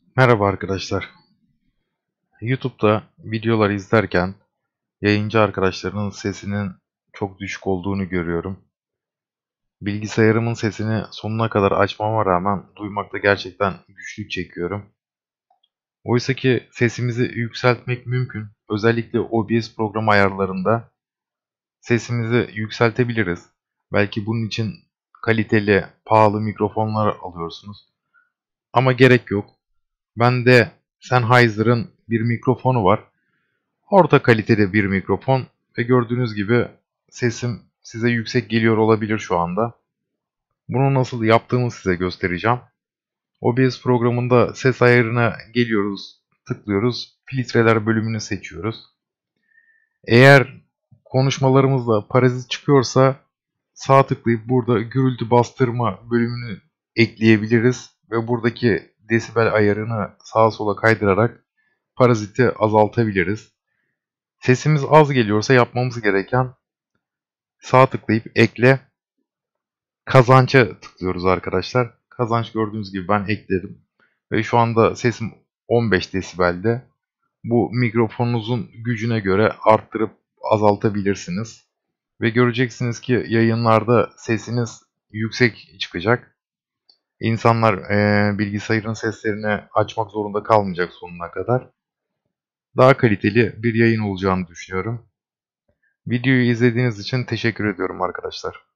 Merhaba arkadaşlar. YouTube'da videolar izlerken yayıncı arkadaşlarının sesinin çok düşük olduğunu görüyorum. Bilgisayarımın sesini sonuna kadar açmama rağmen duymakta gerçekten güçlük çekiyorum. Oysa ki sesimizi yükseltmek mümkün. Özellikle OBS program ayarlarında sesimizi yükseltebiliriz. Belki bunun için kaliteli, pahalı mikrofonlar alıyorsunuz. Ama gerek yok. Bende Sennheiser'ın bir mikrofonu var. Orta kalitede bir mikrofon ve gördüğünüz gibi sesim size yüksek geliyor olabilir şu anda. Bunu nasıl yaptığımı size göstereceğim. OBS programında ses ayarına geliyoruz, tıklıyoruz, filtreler bölümünü seçiyoruz. Eğer konuşmalarımızda parazit çıkıyorsa sağ tıklayıp burada gürültü bastırma bölümünü ekleyebiliriz ve buradaki desibel ayarını sağa sola kaydırarak paraziti azaltabiliriz. Sesimiz az geliyorsa yapmamız gereken sağ tıklayıp ekle, kazança tıklıyoruz arkadaşlar. Kazanç gördüğünüz gibi ben ekledim. Ve şu anda sesim 15 desibelde. Bu mikrofonunuzun gücüne göre arttırıp azaltabilirsiniz. Ve göreceksiniz ki yayınlarda sesiniz yüksek çıkacak. İnsanlar bilgisayarın seslerini açmak zorunda kalmayacak sonuna kadar. Daha kaliteli bir yayın olacağını düşünüyorum. Videoyu izlediğiniz için teşekkür ediyorum arkadaşlar.